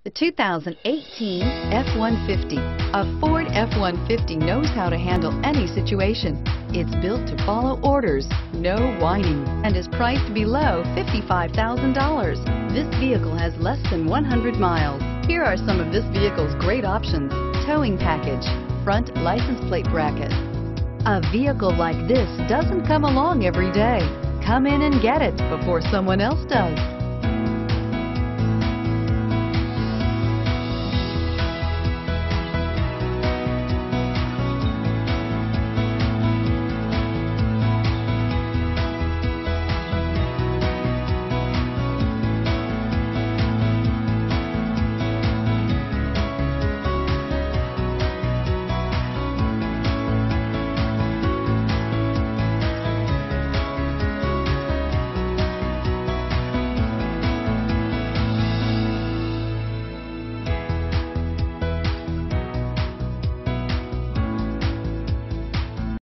The 2018 F-150. A Ford F-150 knows how to handle any situation. It's built to follow orders, no whining, and is priced below $55,000. This vehicle has less than 100 miles. Here are some of this vehicle's great options: towing package, front license plate bracket. A vehicle like this doesn't come along every day. Come in and get it before someone else does.